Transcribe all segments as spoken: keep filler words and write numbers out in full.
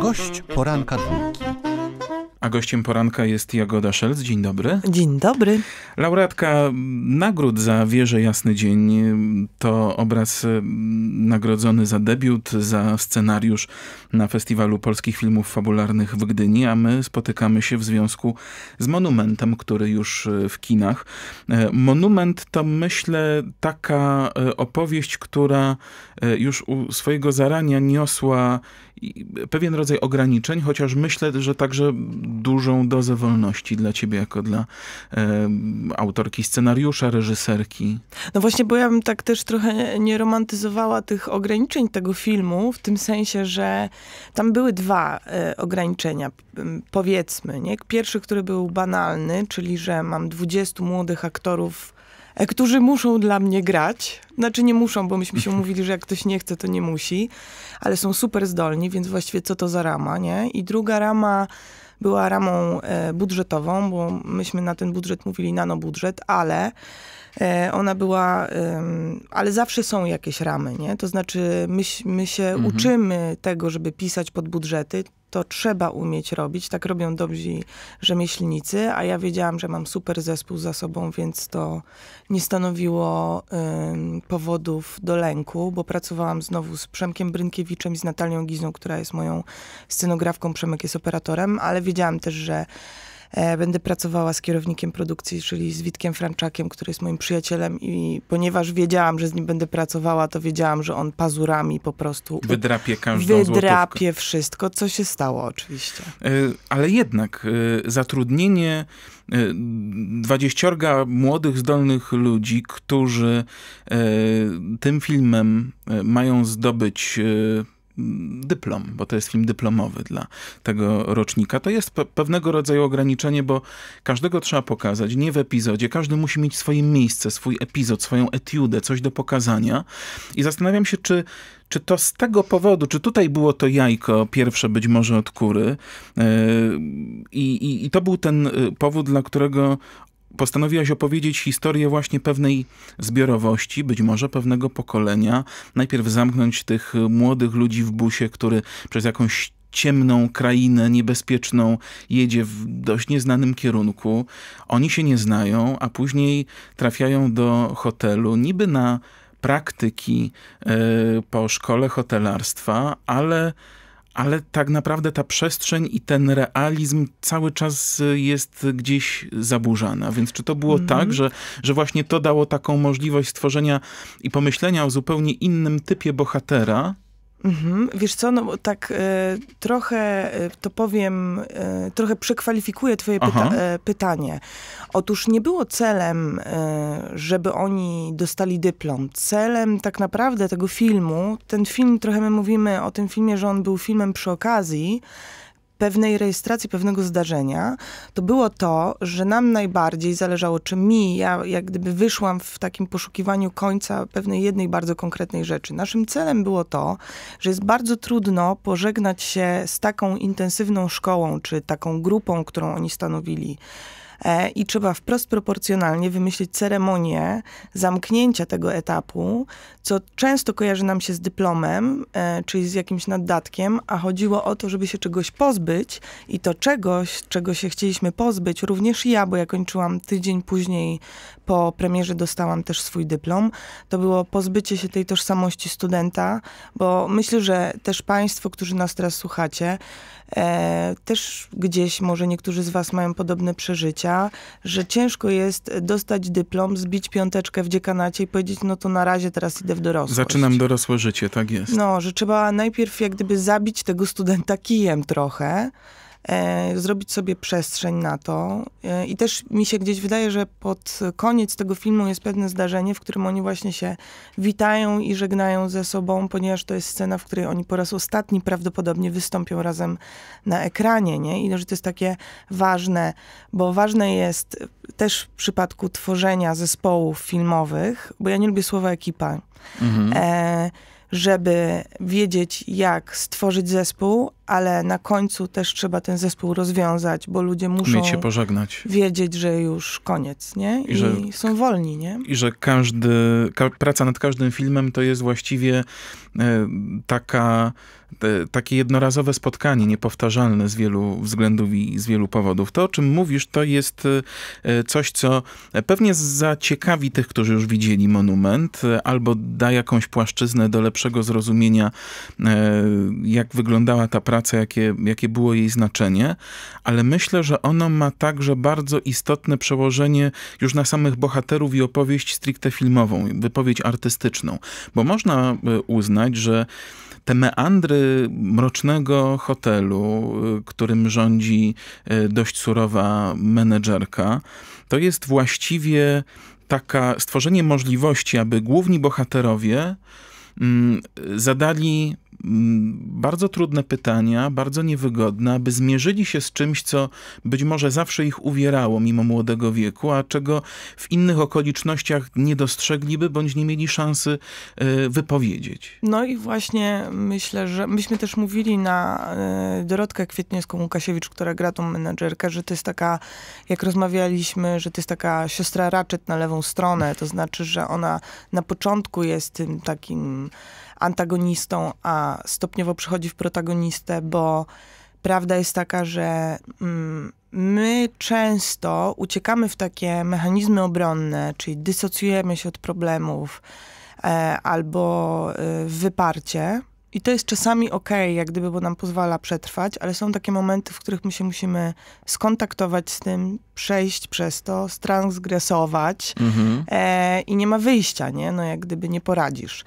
Gość poranka dwójki. A gościem poranka jest Jagoda Szelc. Dzień dobry. Dzień dobry. Laureatka nagród za Wieżę Jasny Dzień. To obraz nagrodzony za debiut, za scenariusz na Festiwalu Polskich Filmów Fabularnych w Gdyni, a my spotykamy się w związku z Monumentem, który już w kinach. Monument to, myślę, taka opowieść, która już u swojego zarania niosła pewien rodzaj ograniczeń, chociaż myślę, że także dużą dozę wolności dla ciebie, jako dla e, autorki scenariusza, reżyserki. No właśnie, bo ja bym tak też trochę nie romantyzowała tych ograniczeń tego filmu, w tym sensie, że tam były dwa e, ograniczenia, powiedzmy, nie? Pierwszy, który był banalny, czyli że mam dwudziestu młodych aktorów, którzy muszą dla mnie grać. Znaczy nie muszą, bo myśmy się umówili, że jak ktoś nie chce, to nie musi, ale są super zdolni, więc właściwie co to za rama, nie? I druga rama była ramą e, budżetową, bo myśmy na ten budżet mówili nanobudżet, ale e, ona była, e, ale zawsze są jakieś ramy, nie? To znaczy my, my się mhm. uczymy tego, żeby pisać pod budżety. To trzeba umieć robić. Tak robią dobrzy rzemieślnicy, a ja wiedziałam, że mam super zespół za sobą, więc to nie stanowiło y, powodów do lęku, bo pracowałam znowu z Przemkiem Brynkiewiczem i z Natalią Gizą, która jest moją scenografką. Przemek jest operatorem, ale wiedziałam też, że E, będę pracowała z kierownikiem produkcji, czyli z Witkiem Franczakiem, który jest moim przyjacielem, i ponieważ wiedziałam, że z nim będę pracowała, to wiedziałam, że on pazurami po prostu wydrapie każdą Wydrapie złotówkę. Wszystko, co się stało oczywiście. E, ale jednak e, zatrudnienie e, dwadzieściorga młodych, zdolnych ludzi, którzy e, tym filmem e, mają zdobyć e, dyplom, bo to jest film dyplomowy dla tego rocznika. To jest pe pewnego rodzaju ograniczenie, bo każdego trzeba pokazać, nie w epizodzie. Każdy musi mieć swoje miejsce, swój epizod, swoją etiudę, coś do pokazania. I zastanawiam się, czy Czy to z tego powodu, czy tutaj było to jajko pierwsze być może od kury yy, i, i to był ten powód, dla którego postanowiłaś opowiedzieć historię właśnie pewnej zbiorowości, być może pewnego pokolenia. Najpierw zamknąć tych młodych ludzi w busie, który przez jakąś ciemną krainę, niebezpieczną, jedzie w dość nieznanym kierunku. Oni się nie znają, a później trafiają do hotelu, niby na praktyki y, po szkole hotelarstwa, ale ale tak naprawdę ta przestrzeń i ten realizm cały czas jest gdzieś zaburzana. Więc czy to było mm-hmm. tak, że, że właśnie to dało taką możliwość stworzenia i pomyślenia o zupełnie innym typie bohatera? Mhm. Wiesz co, no tak e, trochę, e, to powiem, e, trochę przekwalifikuję twoje pyta e, pytanie. Otóż nie było celem, e, żeby oni dostali dyplom. Celem tak naprawdę tego filmu, ten film, trochę my mówimy o tym filmie, że on był filmem przy okazji pewnej rejestracji, pewnego zdarzenia, to było to, że nam najbardziej zależało, czy mi, ja jak gdyby wyszłam w takim poszukiwaniu końca pewnej jednej bardzo konkretnej rzeczy. Naszym celem było to, że jest bardzo trudno pożegnać się z taką intensywną szkołą, czy taką grupą, którą oni stanowili. E, I trzeba wprost proporcjonalnie wymyślić ceremonię zamknięcia tego etapu, co często kojarzy nam się z dyplomem, e, czyli z jakimś naddatkiem, a chodziło o to, żeby się czegoś pozbyć i to czegoś, czego się chcieliśmy pozbyć, również ja, bo ja kończyłam tydzień później po premierze, dostałam też swój dyplom, to było pozbycie się tej tożsamości studenta, bo myślę, że też państwo, którzy nas teraz słuchacie, E, też gdzieś może niektórzy z was mają podobne przeżycia, że ciężko jest dostać dyplom, zbić piąteczkę w dziekanacie i powiedzieć, no to na razie teraz idę w dorosłość. Zaczynam dorosłe życie, tak jest. No, że trzeba najpierw jak gdyby zabić tego studenta kijem trochę, e, zrobić sobie przestrzeń na to. E, I też mi się gdzieś wydaje, że pod koniec tego filmu jest pewne zdarzenie, w którym oni właśnie się witają i żegnają ze sobą, ponieważ to jest scena, w której oni po raz ostatni prawdopodobnie wystąpią razem na ekranie, nie? I że to jest takie ważne, bo ważne jest też w przypadku tworzenia zespołów filmowych, bo ja nie lubię słowa ekipa, mhm. e, żeby wiedzieć, jak stworzyć zespół, ale na końcu też trzeba ten zespół rozwiązać, bo ludzie muszą Umieć się pożegnać. wiedzieć, że już koniec, nie? I, I że, są wolni, nie? I że każdy, ka, praca nad każdym filmem to jest właściwie e, taka, e, takie jednorazowe spotkanie, niepowtarzalne z wielu względów i z wielu powodów. To, o czym mówisz, to jest e, coś, co pewnie zaciekawi tych, którzy już widzieli Monument, e, albo da jakąś płaszczyznę do lepszego zrozumienia, e, jak wyglądała ta praca, jakie, jakie było jej znaczenie, ale myślę, że ono ma także bardzo istotne przełożenie już na samych bohaterów i opowieść stricte filmową, wypowiedź artystyczną. Bo można uznać, że te meandry mrocznego hotelu, którym rządzi dość surowa menedżerka, to jest właściwie taka stworzenie możliwości, aby główni bohaterowie mm, zadali bardzo trudne pytania, bardzo niewygodne, aby zmierzyli się z czymś, co być może zawsze ich uwierało mimo młodego wieku, a czego w innych okolicznościach nie dostrzegliby, bądź nie mieli szansy y, wypowiedzieć. No i właśnie myślę, że myśmy też mówili na y, Dorotkę Kwietniewską-Łukasiewicz, która gra tą menadżerkę, że to jest taka, jak rozmawialiśmy, że to jest taka siostra Ratchet na lewą stronę, to znaczy, że ona na początku jest tym takim antagonistą, a stopniowo przechodzi w protagonistę, bo prawda jest taka, że mm, my często uciekamy w takie mechanizmy obronne, czyli dysocjujemy się od problemów e, albo e, w wyparcie. I to jest czasami okej, jak gdyby, bo nam pozwala przetrwać, ale są takie momenty, w których my się musimy skontaktować z tym, przejść przez to, stransgresować mhm. e, i nie ma wyjścia, nie? No jak gdyby nie poradzisz.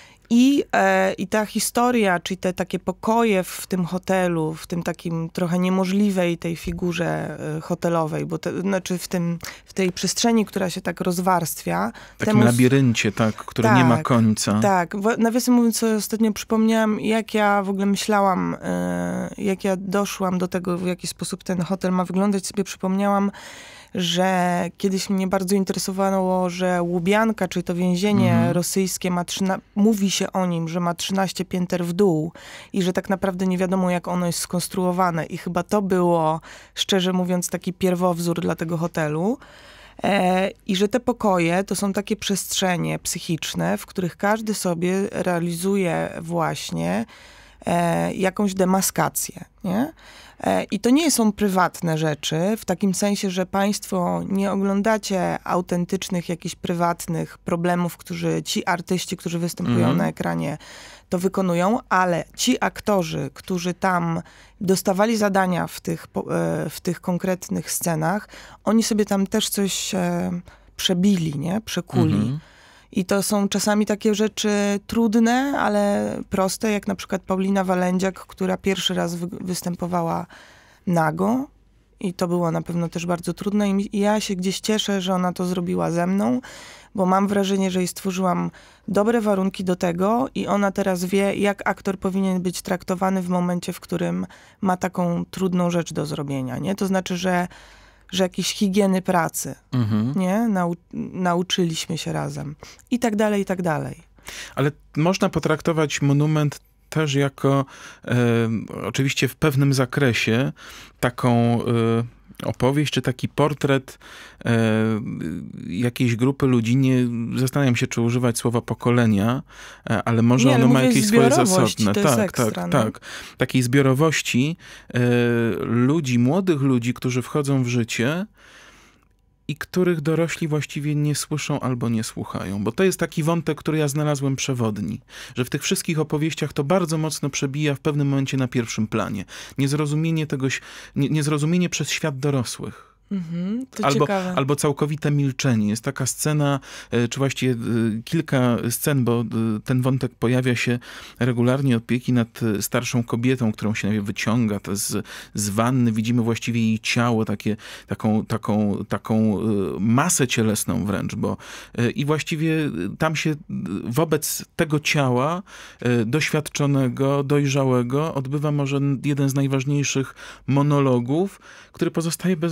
I, e, I ta historia, czyli te takie pokoje w tym hotelu, w tym takim trochę niemożliwej tej figurze e, hotelowej, bo te, znaczy w, tym, w tej przestrzeni, która się tak rozwarstwia. W takim temu... labiryncie, tak, który tak, nie ma końca. Tak. Nawiasem mówiąc, co ostatnio przypomniałam, jak ja w ogóle myślałam, e, jak ja doszłam do tego, w jaki sposób ten hotel ma wyglądać, sobie przypomniałam, że kiedyś mnie bardzo interesowało, że Łubianka, czyli to więzienie mhm. rosyjskie, ma trzyna- mówi się o nim, że ma trzynaście pięter w dół i że tak naprawdę nie wiadomo, jak ono jest skonstruowane. I chyba to było, szczerze mówiąc, taki pierwowzór dla tego hotelu. E, I że te pokoje to są takie przestrzenie psychiczne, w których każdy sobie realizuje właśnie e, jakąś demaskację, nie? I to nie są prywatne rzeczy, w takim sensie, że państwo nie oglądacie autentycznych, jakichś prywatnych problemów, którzy ci artyści, którzy występują mm. na ekranie, to wykonują, ale ci aktorzy, którzy tam dostawali zadania w tych, w tych konkretnych scenach, oni sobie tam też coś przebili, nie? Przekuli. Mm-hmm. I to są czasami takie rzeczy trudne, ale proste, jak na przykład Paulina Walędziak, która pierwszy raz wy- występowała nago. I to było na pewno też bardzo trudne. I ja się gdzieś cieszę, że ona to zrobiła ze mną, bo mam wrażenie, że jej stworzyłam dobre warunki do tego i ona teraz wie, jak aktor powinien być traktowany w momencie, w którym ma taką trudną rzecz do zrobienia, nie? To znaczy, że że jakieś higieny pracy, mhm. nie? Nau- nauczyliśmy się razem. I tak dalej, i tak dalej. Ale można potraktować Monument też jako, e, oczywiście w pewnym zakresie, taką e, opowieść, czy taki portret e, jakiejś grupy ludzi. Nie zastanawiam się, czy używać słowa pokolenia, e, ale może nie, ono ma jakieś swoje zasobne. To tak, jest ekstra, tak, no. tak. Takiej zbiorowości e, ludzi, młodych ludzi, którzy wchodzą w życie i których dorośli właściwie nie słyszą albo nie słuchają. Bo to jest taki wątek, który ja znalazłem przewodni. Że w tych wszystkich opowieściach to bardzo mocno przebija w pewnym momencie na pierwszym planie. Niezrozumienie tegoś, nie, niezrozumienie przez świat dorosłych. Mhm, to albo, ciekawe. albo całkowite milczenie. Jest taka scena, czy właściwie kilka scen, bo ten wątek pojawia się regularnie, opieki nad starszą kobietą, którą się wyciąga z, z wanny. Widzimy właściwie jej ciało, takie, taką, taką, taką masę cielesną wręcz, bo i właściwie tam się wobec tego ciała doświadczonego, dojrzałego odbywa może jeden z najważniejszych monologów, który pozostaje bez żadnej odpowiedzi.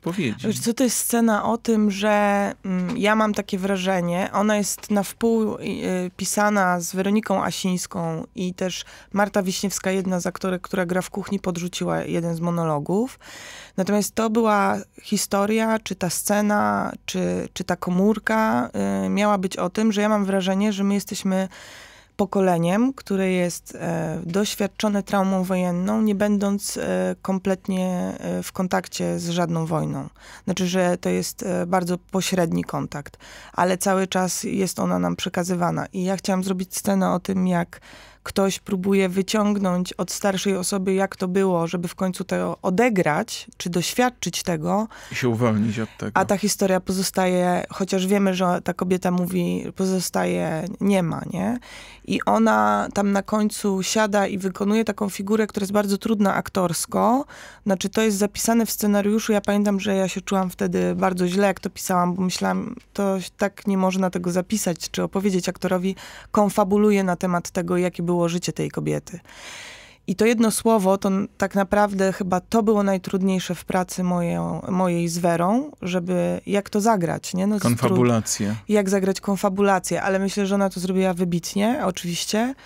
odpowiedzi. Wiesz co, to jest scena o tym, że mm, ja mam takie wrażenie, ona jest na wpół y, pisana z Weroniką Asińską i też Marta Wiśniewska, jedna z aktorek, która gra w kuchni, podrzuciła jeden z monologów. Natomiast to była historia, czy ta scena, czy, czy ta komórka y, miała być o tym, że ja mam wrażenie, że my jesteśmy pokoleniem, które jest e, doświadczone traumą wojenną, nie będąc e, kompletnie e, w kontakcie z żadną wojną. Znaczy, że to jest e, bardzo pośredni kontakt, ale cały czas jest ona nam przekazywana. I ja chciałam zrobić scenę o tym, jak ktoś próbuje wyciągnąć od starszej osoby, jak to było, żeby w końcu to odegrać, czy doświadczyć tego. I się uwolnić od tego. A ta historia pozostaje, chociaż wiemy, że ta kobieta mówi, pozostaje, nie ma, nie? I ona tam na końcu siada i wykonuje taką figurę, która jest bardzo trudna aktorsko. Znaczy, to jest zapisane w scenariuszu. Ja pamiętam, że ja się czułam wtedy bardzo źle, jak to pisałam, bo myślałam, to tak nie można tego zapisać, czy opowiedzieć aktorowi. Konfabuluję na temat tego, jakie było życie tej kobiety. I to jedno słowo, to tak naprawdę chyba to było najtrudniejsze w pracy moją, mojej z Werą, żeby jak to zagrać, nie? No, konfabulację. Jak zagrać konfabulację, ale myślę, że ona to zrobiła wybitnie, oczywiście.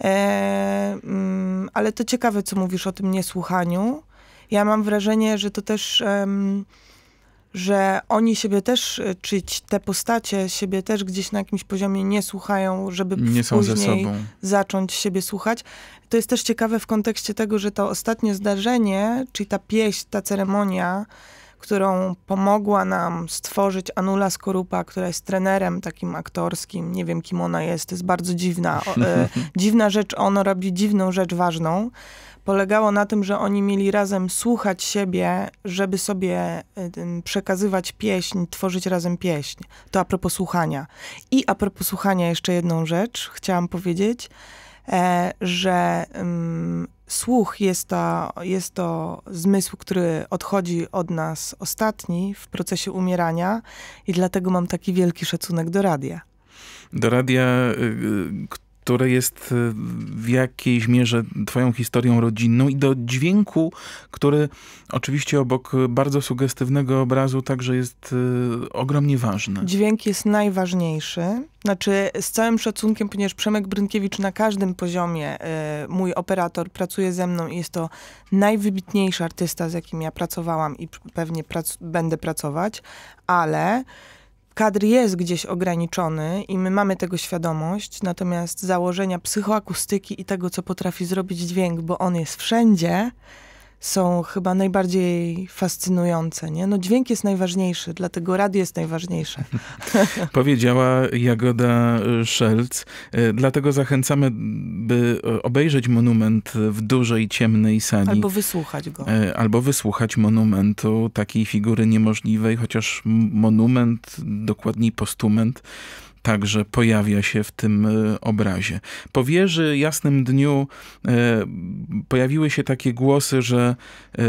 E, mm, ale to ciekawe, co mówisz o tym niesłuchaniu. Ja mam wrażenie, że to też... Um, że oni siebie też, czy te postacie siebie też gdzieś na jakimś poziomie nie słuchają, żeby nie są później ze sobą. zacząć siebie słuchać. To jest też ciekawe w kontekście tego, że to ostatnie zdarzenie, czyli ta pieśń, ta ceremonia, którą pomogła nam stworzyć Anula Skorupa, która jest trenerem takim aktorskim, nie wiem kim ona jest, to jest bardzo dziwna, o, e, dziwna rzecz, ona robi dziwną rzecz ważną. Polegało na tym, że oni mieli razem słuchać siebie, żeby sobie y, przekazywać pieśń, tworzyć razem pieśń. To a propos słuchania. I a propos słuchania jeszcze jedną rzecz chciałam powiedzieć, e, że ym, słuch jest to, jest to zmysł, który odchodzi od nas ostatni w procesie umierania i dlatego mam taki wielki szacunek do radia. Do radia, y, które jest w jakiejś mierze twoją historią rodzinną i do dźwięku, który oczywiście obok bardzo sugestywnego obrazu także jest y, ogromnie ważny. Dźwięk jest najważniejszy. Znaczy z całym szacunkiem, ponieważ Przemek Brynkiewicz na każdym poziomie, y, mój operator, pracuje ze mną i jest to najwybitniejszy artysta, z jakim ja pracowałam i pewnie prac- będę pracować, ale kadr jest gdzieś ograniczony i my mamy tego świadomość, natomiast założenia psychoakustyki i tego, co potrafi zrobić dźwięk, bo on jest wszędzie, są chyba najbardziej fascynujące, nie? No dźwięk jest najważniejszy, dlatego radio jest najważniejsze. Powiedziała Jagoda Szelc. Dlatego zachęcamy, by obejrzeć Monument w dużej, ciemnej sali. Albo wysłuchać go. Albo wysłuchać Monumentu, takiej figury niemożliwej, chociaż Monument, dokładniej postument, także pojawia się w tym y, obrazie. Po Wieży, Jasnym dniu y, pojawiły się takie głosy, że, y,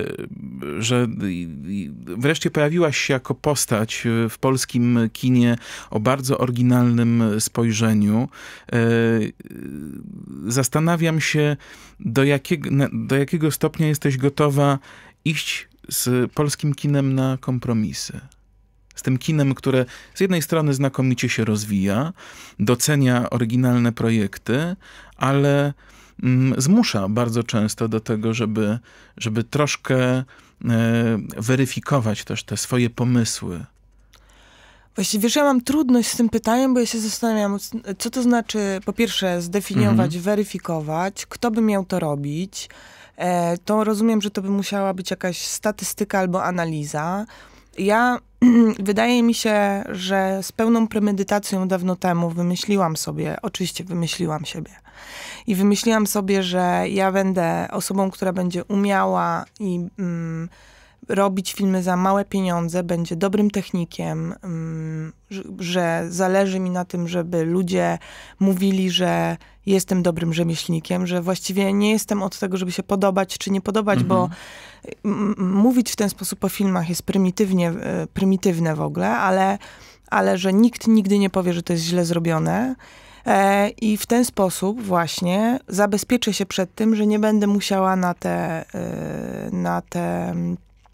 że y, wreszcie pojawiłaś się jako postać w polskim kinie o bardzo oryginalnym spojrzeniu. Y, zastanawiam się, do jakiego, na, do jakiego stopnia jesteś gotowa iść z polskim kinem na kompromisy. Z tym kinem, które z jednej strony znakomicie się rozwija, docenia oryginalne projekty, ale mm, zmusza bardzo często do tego, żeby, żeby troszkę e, weryfikować też te swoje pomysły. Właściwie, wiesz, ja mam trudność z tym pytaniem, bo ja się zastanawiam, co to znaczy, po pierwsze, zdefiniować, mhm. weryfikować, kto by miał to robić. E, to rozumiem, że to by musiała być jakaś statystyka albo analiza. Ja, wydaje mi się, że z pełną premedytacją dawno temu wymyśliłam sobie, oczywiście wymyśliłam siebie i wymyśliłam sobie, że ja będę osobą, która będzie umiała i mm, robić filmy za małe pieniądze, będzie dobrym technikiem, mm, że, że zależy mi na tym, żeby ludzie mówili, że jestem dobrym rzemieślnikiem, że właściwie nie jestem od tego, żeby się podobać czy nie podobać, mhm. bo m- mówić w ten sposób o filmach jest prymitywnie, y, prymitywne w ogóle, ale, ale że nikt nigdy nie powie, że to jest źle zrobione. E, I w ten sposób właśnie zabezpieczę się przed tym, że nie będę musiała na te, y, na te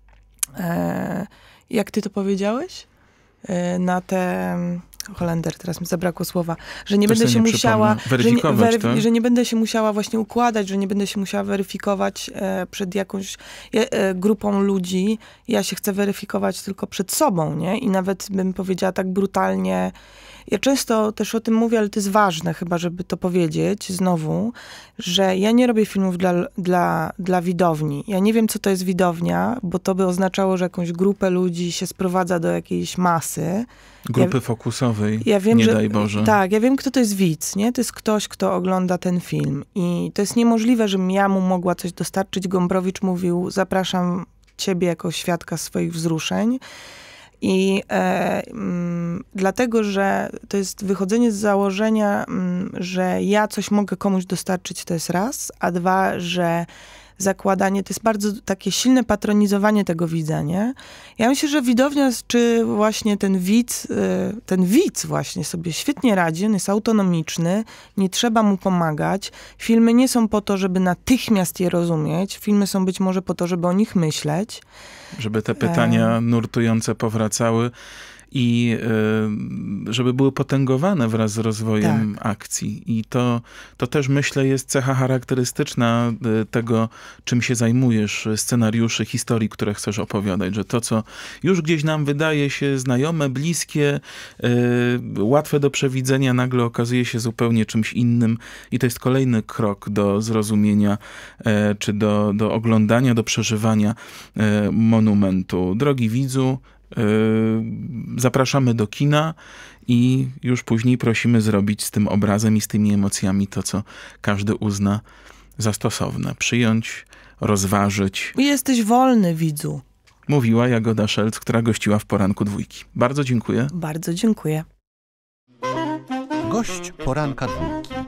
e, jak ty to powiedziałeś? E, na te... Holender, teraz mi zabrakło słowa, że nie Też będę się nie musiała, weryfikować, że nie, weryf tak? że nie będę się musiała właśnie układać, że nie będę się musiała weryfikować e, przed jakąś e, grupą ludzi. Ja się chcę weryfikować tylko przed sobą, nie? I nawet bym powiedziała tak brutalnie, ja często też o tym mówię, ale to jest ważne chyba, żeby to powiedzieć znowu, że ja nie robię filmów dla, dla, dla widowni. Ja nie wiem, co to jest widownia, bo to by oznaczało, że jakąś grupę ludzi się sprowadza do jakiejś masy. Grupy ja, fokusowej, ja wiem, nie że, daj Boże. Tak, ja wiem, kto to jest widz, nie? To jest ktoś, kto ogląda ten film. I to jest niemożliwe, żebym ja mu mogła coś dostarczyć. Gombrowicz mówił, zapraszam ciebie jako świadka swoich wzruszeń. I e, m, dlatego, że to jest wychodzenie z założenia, m, że ja coś mogę komuś dostarczyć, to jest raz, a dwa, że zakładanie, to jest bardzo takie silne patronizowanie tego widza, nie? Ja myślę, że widownia, czy właśnie ten widz, ten widz właśnie sobie świetnie radzi, on jest autonomiczny, nie trzeba mu pomagać. Filmy nie są po to, żeby natychmiast je rozumieć, filmy są być może po to, żeby o nich myśleć. Żeby te pytania nurtujące powracały i y, żeby były potęgowane wraz z rozwojem tak. akcji. I to, to też, myślę, jest cecha charakterystyczna y, tego, czym się zajmujesz, scenariuszy, historii, które chcesz opowiadać, że to, co już gdzieś nam wydaje się znajome, bliskie, y, łatwe do przewidzenia, nagle okazuje się zupełnie czymś innym i to jest kolejny krok do zrozumienia, y, czy do, do oglądania, do przeżywania y, monumentu. Drogi widzu, zapraszamy do kina i już później prosimy zrobić z tym obrazem i z tymi emocjami to, co każdy uzna za stosowne. Przyjąć, rozważyć. Jesteś wolny, widzu. Mówiła Jagoda Szelc, która gościła w Poranku Dwójki. Bardzo dziękuję. Bardzo dziękuję. Gość Poranka Dwójki.